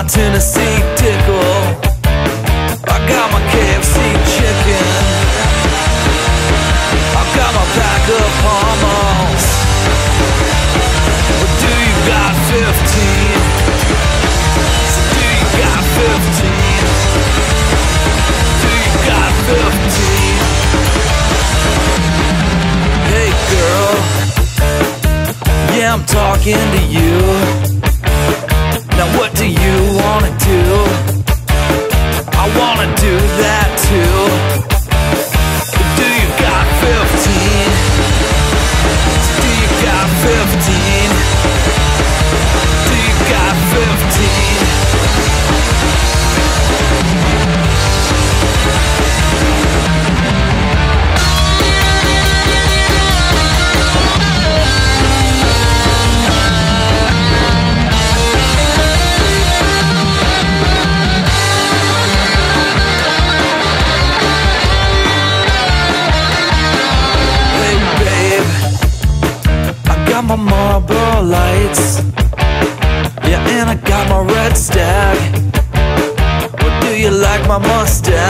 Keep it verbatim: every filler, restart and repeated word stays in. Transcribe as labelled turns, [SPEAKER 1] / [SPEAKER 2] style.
[SPEAKER 1] Tennessee tickle. I got my K F C chicken. I've got my pack of Palmos. But do you got fifteen? So do you got fifteen? Do you got fifteen? Hey girl, yeah, I'm talking to you. Now what do you wanna do? I wanna do that too. But do you got fifteen? Do you got fifteen? Do you got fifteen? Got my Marlboro Lights, yeah, and I got my Red Stag. Well, do you like my mustache?